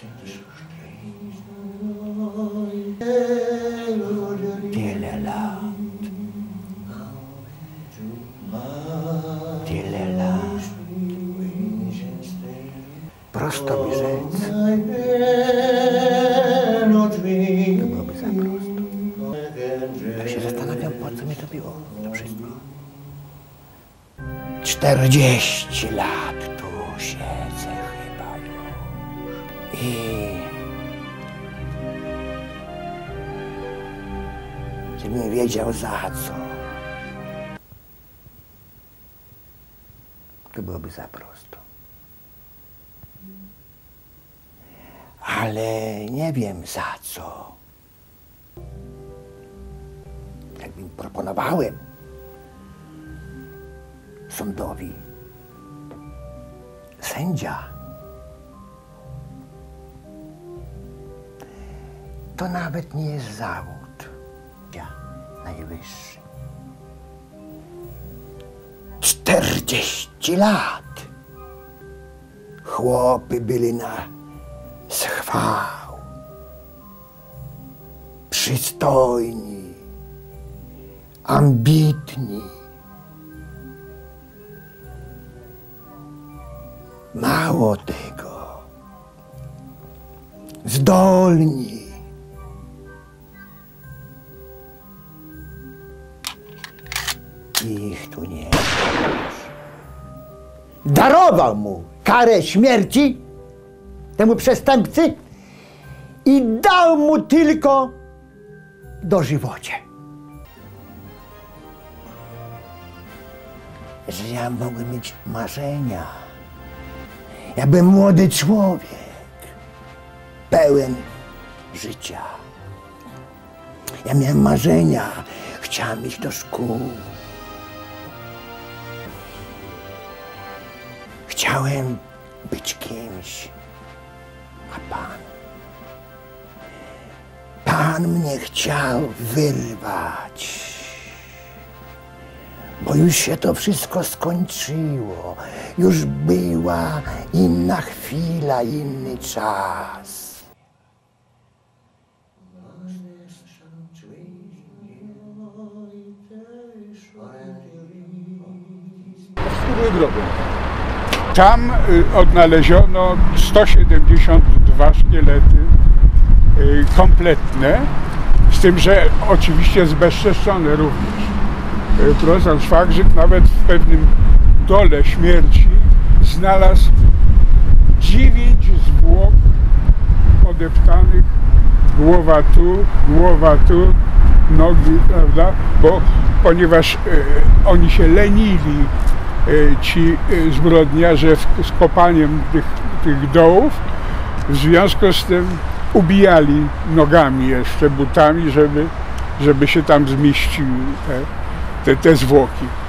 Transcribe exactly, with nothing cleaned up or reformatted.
Tyle lat. Tyle lat. Prosto by rzec. To byłoby za prosto. Tak się zastanawiam, po co mi to było, to wszystko. Czterdzieści lat tu siedzę chyba już. I... Gdybym wiedział za co, to byłoby za prosto. Ale nie wiem za co. Jakbym proponowałem sądowi sędzia, to nawet nie jest zawód najwyższy. Czterdzieści lat chłopy byli na schwał, przystojni, ambitni. Mało tego, zdolni. Ich tu nie ma. Darował mu karę śmierci, temu przestępcy, i dał mu tylko dożywocie. Że ja mogłem mieć marzenia. Ja byłem młody człowiek, pełen życia. Ja miałem marzenia, chciałem iść do szkół. Chciałem być kimś, a Pan, Pan mnie chciał wyrwać, bo już się to wszystko skończyło, już była inna chwila, inny czas. Drogą. Tam y, odnaleziono sto siedemdziesiąt dwa szkielety y, kompletne, z tym, że oczywiście zbezczeszczone również. Y, profesor Szwagrzyk nawet w pewnym dole śmierci znalazł dziewięć zwłok podeptanych, głowa tu, głowa tu, nogi, prawda, bo ponieważ y, oni się lenili, ci zbrodniarze z kopaniem tych, tych dołów, w związku z tym ubijali nogami jeszcze, butami, żeby, żeby się tam zmieściły te, te, te zwłoki.